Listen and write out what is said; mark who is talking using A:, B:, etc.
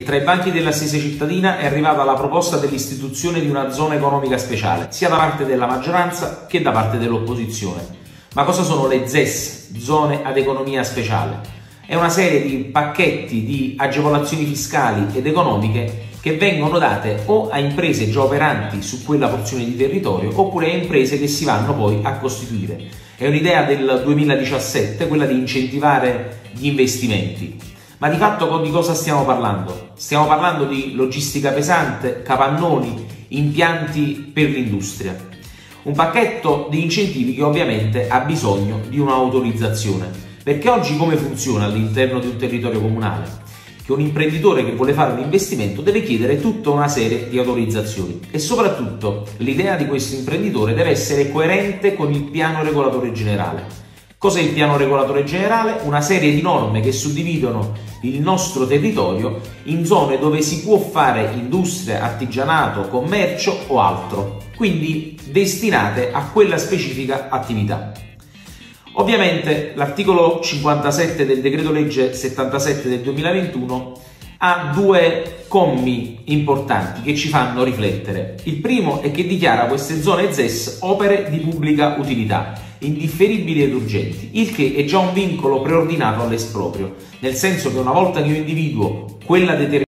A: Tra i banchi dell'Assise cittadina è arrivata la proposta dell'istituzione di una zona economica speciale, sia da parte della maggioranza che da parte dell'opposizione. Ma cosa sono le ZES, zone ad economia speciale? È una serie di pacchetti di agevolazioni fiscali ed economiche che vengono date o a imprese già operanti su quella porzione di territorio oppure a imprese che si vanno poi a costituire. È un'idea del 2017, quella di incentivare gli investimenti. Ma di fatto di cosa stiamo parlando? Stiamo parlando di logistica pesante, capannoni, impianti per l'industria. Un pacchetto di incentivi che ovviamente ha bisogno di un'autorizzazione. Perché oggi come funziona all'interno di un territorio comunale? Che un imprenditore che vuole fare un investimento deve chiedere tutta una serie di autorizzazioni e soprattutto l'idea di questo imprenditore deve essere coerente con il piano regolatore generale. Cos'è il piano regolatore generale? Una serie di norme che suddividono il nostro territorio in zone dove si può fare industria, artigianato, commercio o altro, quindi destinate a quella specifica attività. Ovviamente l'articolo 57 del decreto legge 77 del 2021 ha due commi importanti che ci fanno riflettere. Il primo è che dichiara queste zone ZES opere di pubblica utilità, indifferibili ed urgenti, il che è già un vincolo preordinato all'esproprio, nel senso che una volta che io individuo quella determinata